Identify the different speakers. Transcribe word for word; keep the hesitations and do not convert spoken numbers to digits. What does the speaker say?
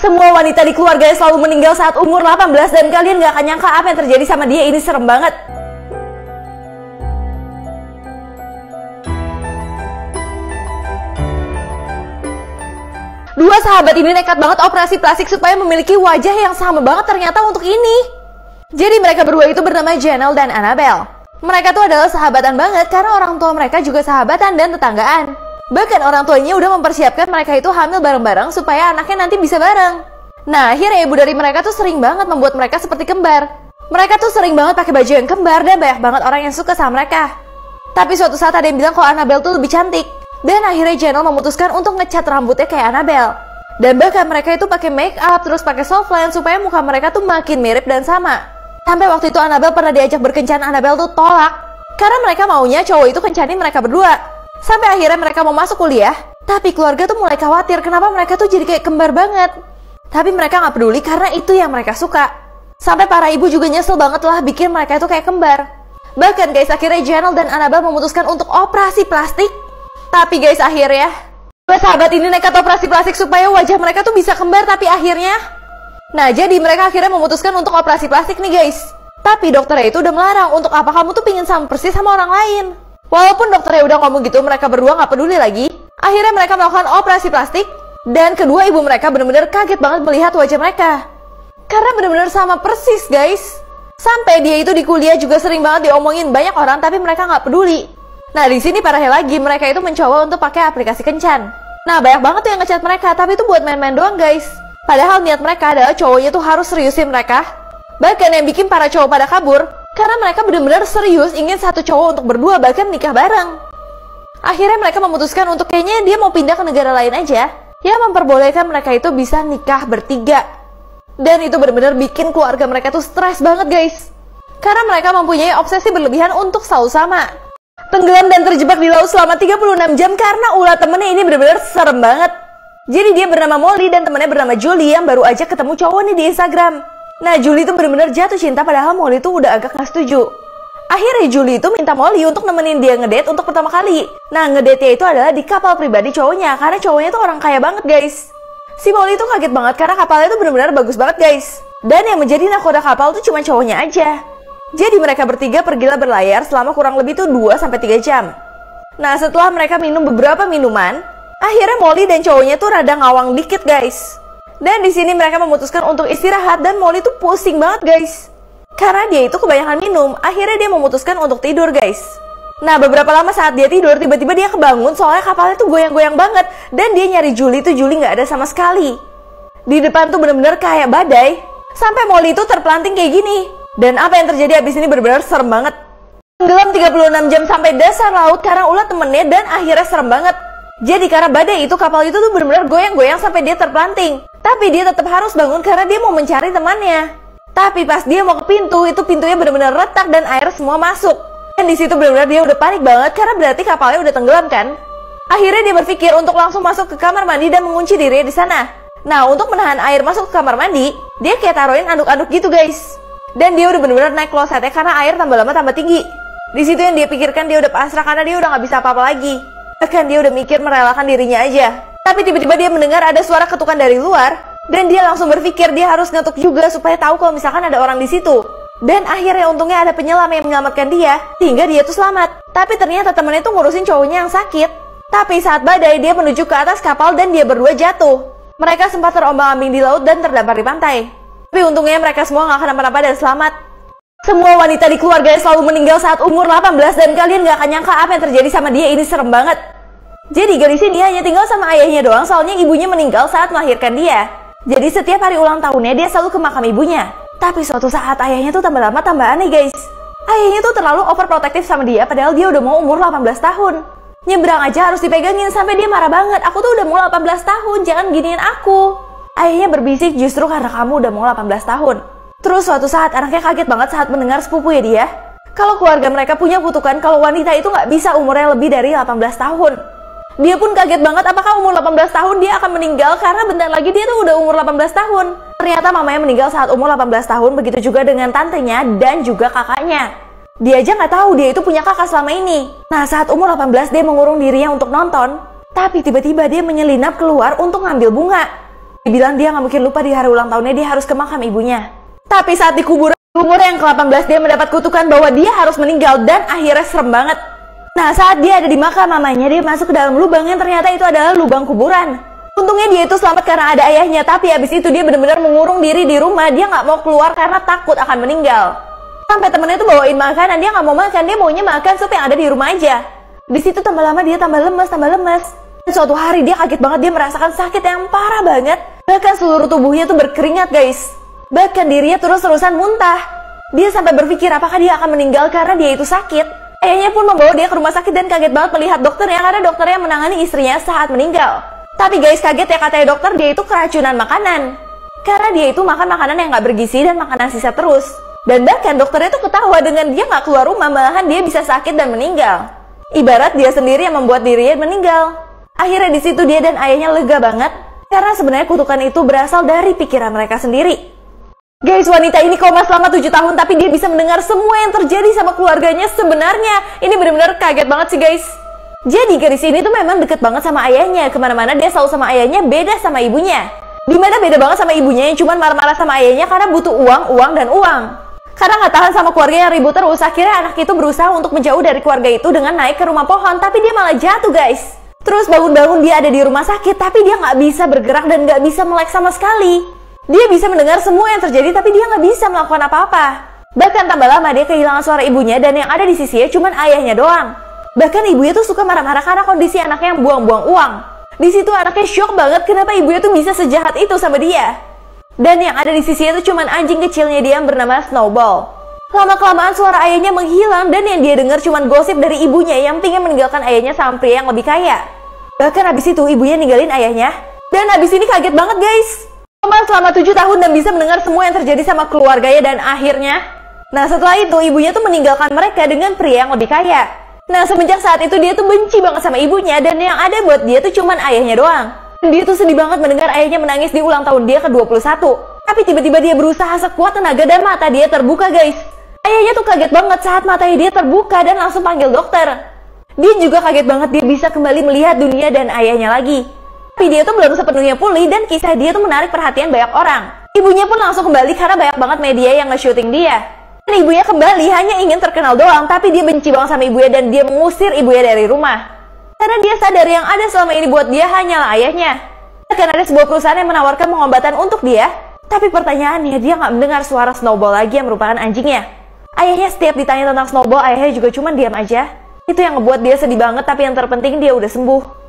Speaker 1: Semua wanita di keluarganya selalu meninggal saat umur delapan belas dan kalian gak akan nyangka apa yang terjadi sama dia. Ini serem banget. Dua sahabat ini nekat banget operasi plastik supaya memiliki wajah yang sama banget ternyata untuk ini. Jadi mereka berdua itu bernama Cheryl dan Annabelle. Mereka tuh adalah sahabatan banget karena orang tua mereka juga sahabatan dan tetanggaan. Bahkan orang tuanya udah mempersiapkan mereka itu hamil bareng-bareng supaya anaknya nanti bisa bareng. Nah, akhirnya ibu dari mereka tuh sering banget membuat mereka seperti kembar. Mereka tuh sering banget pakai baju yang kembar dan banyak banget orang yang suka sama mereka. Tapi suatu saat ada yang bilang kalau Annabelle tuh lebih cantik. Dan akhirnya Cheryl memutuskan untuk ngecat rambutnya kayak Annabelle. Dan bahkan mereka itu pakai make up terus pakai soft lens supaya muka mereka tuh makin mirip dan sama. Sampai waktu itu Annabelle pernah diajak berkencan, Annabelle tuh tolak. Karena mereka maunya cowok itu kencanin mereka berdua. Sampai akhirnya mereka mau masuk kuliah. Tapi keluarga tuh mulai khawatir kenapa mereka tuh jadi kayak kembar banget. Tapi mereka gak peduli karena itu yang mereka suka. Sampai para ibu juga nyesel banget lah bikin mereka itu kayak kembar. Bahkan guys, akhirnya Cheryl dan Annabelle memutuskan untuk operasi plastik. Tapi guys, akhirnya dua sahabat ini nekat operasi plastik supaya wajah mereka tuh bisa kembar. Tapi akhirnya Nah jadi mereka akhirnya memutuskan untuk operasi plastik nih guys. Tapi dokternya itu udah melarang. Untuk apa kamu tuh pingin sama persis sama orang lain. Walaupun dokternya udah ngomong gitu, mereka berdua gak peduli lagi. Akhirnya mereka melakukan operasi plastik. Dan kedua ibu mereka benar-benar kaget banget melihat wajah mereka. Karena benar-benar sama persis guys. Sampai dia itu di kuliah juga sering banget diomongin banyak orang, tapi mereka nggak peduli. Nah di sini parahnya lagi, mereka itu mencoba untuk pakai aplikasi kencan. Nah banyak banget tuh yang ngechat mereka, tapi itu buat main-main doang guys. Padahal niat mereka adalah cowoknya tuh harus seriusin mereka. Bahkan yang bikin para cowok pada kabur, karena mereka benar-benar serius ingin satu cowok untuk berdua bahkan nikah bareng. Akhirnya mereka memutuskan untuk kayaknya dia mau pindah ke negara lain aja, yang memperbolehkan mereka itu bisa nikah bertiga. Dan itu benar-benar bikin keluarga mereka tuh stres banget guys. Karena mereka mempunyai obsesi berlebihan untuk selalu sama. Tenggelam dan terjebak di laut selama tiga puluh enam jam karena ulah temennya ini benar-benar serem banget. Jadi dia bernama Molly dan temennya bernama Julie yang baru aja ketemu cowok nih di Instagram. Nah Julie tuh benar-benar jatuh cinta padahal Molly tuh udah agak gak setuju. Akhirnya Julie itu minta Molly untuk nemenin dia ngedate untuk pertama kali. Nah ngedate-nya itu adalah di kapal pribadi cowoknya, karena cowoknya tuh orang kaya banget guys. Si Molly itu kaget banget karena kapalnya tuh benar-benar bagus banget guys. Dan yang menjadi nakoda kapal tuh cuma cowoknya aja. Jadi mereka bertiga pergilah berlayar selama kurang lebih tuh dua sampai tiga jam. Nah setelah mereka minum beberapa minuman, akhirnya Molly dan cowoknya tuh rada ngawang dikit guys. Dan di sini mereka memutuskan untuk istirahat dan Molly tuh pusing banget guys. Karena dia itu kebanyakan minum, akhirnya dia memutuskan untuk tidur guys. Nah beberapa lama saat dia tidur, tiba-tiba dia kebangun soalnya kapalnya tuh goyang-goyang banget. Dan dia nyari Julie, tuh Julie nggak ada sama sekali. Di depan tuh bener-bener kayak badai. Sampai Molly itu terpelanting kayak gini. Dan apa yang terjadi abis ini bener-bener serem banget. Tenggelam tiga puluh enam jam sampai dasar laut karena ulah temennya dan akhirnya serem banget. Jadi karena badai itu kapal itu tuh bener-bener goyang-goyang sampai dia terpelanting. Tapi dia tetap harus bangun karena dia mau mencari temannya. Tapi pas dia mau ke pintu, itu pintunya benar-benar retak dan air semua masuk. Dan di situ benar-benar dia udah panik banget karena berarti kapalnya udah tenggelam kan. Akhirnya dia berpikir untuk langsung masuk ke kamar mandi dan mengunci dirinya di sana. Nah untuk menahan air masuk ke kamar mandi, dia kayak taruhin anduk-anduk gitu guys. Dan dia udah benar-benar naik klosetnya karena air tambah lama tambah tinggi. Di situ yang dia pikirkan dia udah pasrah karena dia udah nggak bisa apa-apa lagi. Bahkan dia udah mikir merelakan dirinya aja. Tapi tiba-tiba dia mendengar ada suara ketukan dari luar. Dan dia langsung berpikir dia harus ngetuk juga supaya tahu kalau misalkan ada orang di situ. Dan akhirnya untungnya ada penyelam yang menyelamatkan dia, sehingga dia tuh selamat. Tapi ternyata temennya tuh ngurusin cowoknya yang sakit. Tapi saat badai dia menuju ke atas kapal dan dia berdua jatuh. Mereka sempat terombang-ambing di laut dan terdampar di pantai. Tapi untungnya mereka semua gak kenapa-napa dan selamat. Semua wanita di keluarganya selalu meninggal saat umur delapan belas dan kalian gak akan nyangka apa yang terjadi sama dia. Ini serem banget. Jadi gadis ini hanya tinggal sama ayahnya doang soalnya ibunya meninggal saat melahirkan dia. Jadi setiap hari ulang tahunnya dia selalu ke makam ibunya. Tapi suatu saat ayahnya tuh tambah lama tambah aneh guys. Ayahnya tuh terlalu overprotective sama dia padahal dia udah mau umur delapan belas tahun. Nyebrang aja harus dipegangin sampai dia marah banget. Aku tuh udah mau delapan belas tahun, jangan giniin aku. Ayahnya berbisik justru karena kamu udah mau delapan belas tahun. Terus suatu saat anaknya kaget banget saat mendengar sepupunya dia. Kalau keluarga mereka punya kutukan kalau wanita itu nggak bisa umurnya lebih dari delapan belas tahun. Dia pun kaget banget apakah umur delapan belas tahun dia akan meninggal karena bentar lagi dia tuh udah umur delapan belas tahun. Ternyata mamanya meninggal saat umur delapan belas tahun, begitu juga dengan tantenya dan juga kakaknya. Dia aja nggak tahu dia itu punya kakak selama ini. Nah saat umur delapan belas dia mengurung dirinya untuk nonton. Tapi tiba-tiba dia menyelinap keluar untuk ngambil bunga. Dia bilang dia nggak mungkin lupa di hari ulang tahunnya dia harus ke makam ibunya. Tapi saat di kuburan umur yang ke delapan belas dia mendapat kutukan bahwa dia harus meninggal dan akhirnya serem banget. Nah saat dia ada di makam mamanya dia masuk ke dalam lubang yang ternyata itu adalah lubang kuburan. Untungnya dia itu selamat karena ada ayahnya, tapi habis itu dia benar-benar mengurung diri di rumah. Dia nggak mau keluar karena takut akan meninggal. Sampai temennya itu bawain makanan, dia nggak mau makan, dia maunya makan sup yang ada di rumah aja. Di situ tambah lama dia tambah lemes, tambah lemes. Dan suatu hari dia kaget banget, dia merasakan sakit yang parah banget. Bahkan seluruh tubuhnya tuh berkeringat guys. Bahkan dirinya terus-terusan muntah. Dia sampai berpikir apakah dia akan meninggal karena dia itu sakit. Ayahnya pun membawa dia ke rumah sakit dan kaget banget melihat dokternya karena dokternya menangani istrinya saat meninggal. Tapi guys kaget ya, katanya dokter dia itu keracunan makanan. Karena dia itu makan makanan yang gak bergizi dan makanan sisa terus. Dan bahkan dokternya tuh ketawa dengan dia gak keluar rumah, malahan dia bisa sakit dan meninggal. Ibarat dia sendiri yang membuat dirinya meninggal. Akhirnya di situ dia dan ayahnya lega banget. Karena sebenarnya kutukan itu berasal dari pikiran mereka sendiri. Guys, wanita ini koma selama tujuh tahun tapi dia bisa mendengar semua yang terjadi sama keluarganya sebenarnya. Ini benar-benar kaget banget sih guys. Jadi gadis ini tuh memang deket banget sama ayahnya. Kemana-mana dia selalu sama ayahnya, beda sama ibunya. Dimana beda banget sama ibunya yang cuma marah-marah sama ayahnya karena butuh uang, uang, dan uang. Karena nggak tahan sama keluarga yang ribut terus, akhirnya anak itu berusaha untuk menjauh dari keluarga itu dengan naik ke rumah pohon. Tapi dia malah jatuh guys. Terus bangun-bangun dia ada di rumah sakit, tapi dia nggak bisa bergerak dan nggak bisa melek sama sekali. Dia bisa mendengar semua yang terjadi, tapi dia nggak bisa melakukan apa-apa. Bahkan tambah lama dia kehilangan suara ibunya dan yang ada di sisinya cuma ayahnya doang. Bahkan ibunya tuh suka marah-marah karena kondisi anaknya yang buang-buang uang. Di situ anaknya shock banget kenapa ibunya tuh bisa sejahat itu sama dia. Dan yang ada di sisinya tuh cuma anjing kecilnya dia yang bernama Snowball. Lama-kelamaan suara ayahnya menghilang dan yang dia dengar cuma gosip dari ibunya yang pengen meninggalkan ayahnya sama pria yang lebih kaya. Bahkan habis itu ibunya ninggalin ayahnya. Dan habis ini kaget banget guys. Koma selama tujuh tahun dan bisa mendengar semua yang terjadi sama keluarganya dan akhirnya. Nah setelah itu ibunya tuh meninggalkan mereka dengan pria yang lebih kaya. Nah semenjak saat itu dia tuh benci banget sama ibunya dan yang ada buat dia tuh cuman ayahnya doang. Dia tuh sedih banget mendengar ayahnya menangis di ulang tahun dia ke dua puluh satu. Tapi tiba-tiba dia berusaha sekuat tenaga dan mata dia terbuka guys. Ayahnya tuh kaget banget saat matanya dia terbuka dan langsung panggil dokter. Dia juga kaget banget dia bisa kembali melihat dunia dan ayahnya lagi. Tapi dia tuh belum sepenuhnya pulih dan kisah dia tuh menarik perhatian banyak orang. Ibunya pun langsung kembali karena banyak banget media yang nge-shooting dia. Dan ibunya kembali hanya ingin terkenal doang, tapi dia benci banget sama ibunya dan dia mengusir ibunya dari rumah. Karena dia sadar yang ada selama ini buat dia hanyalah ayahnya. Bahkan ada sebuah perusahaan yang menawarkan pengobatan untuk dia. Tapi pertanyaannya dia nggak mendengar suara Snowball lagi yang merupakan anjingnya. Ayahnya setiap ditanya tentang Snowball, ayahnya juga cuma diam aja. Itu yang ngebuat dia sedih banget, tapi yang terpenting dia udah sembuh.